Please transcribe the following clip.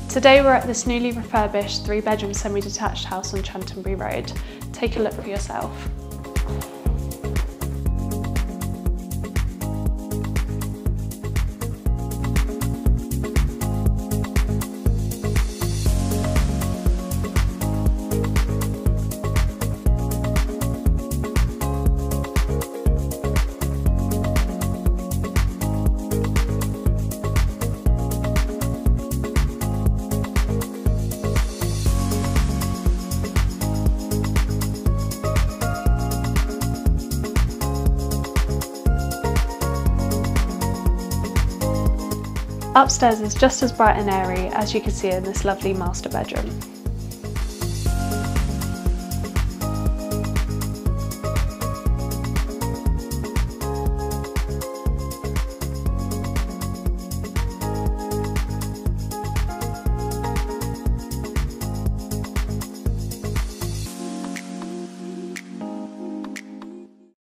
Today we're at this newly refurbished 3-bedroom semi-detached house on Chantonbury Road. Take a look for yourself. Upstairs is just as bright and airy as you can see in this lovely master bedroom.